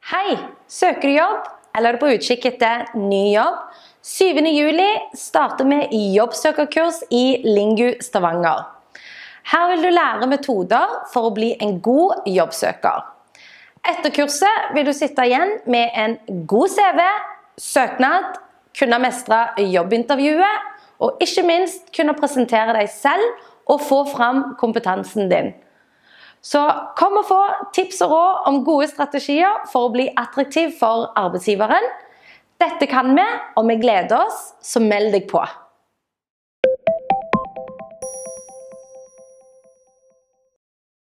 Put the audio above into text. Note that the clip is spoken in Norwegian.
Hei, søker du jobb, eller er du på utkikk etter ny jobb? 7. juli starter vi jobbsøkerkurs i Lingu Stavanger. Her vil du lære metoder for å bli en god jobbsøker. Etter kurset vil du sitte igjen med en god CV, søknad, kunne mestre jobbintervjuet, og ikke minst kunne presentere deg selv og få fram kompetansen din. Så kom og få tips og råd om gode strategier for å bli attraktiv for arbeidsgiveren. Dette kan vi, og vi gleder oss, så meld deg på.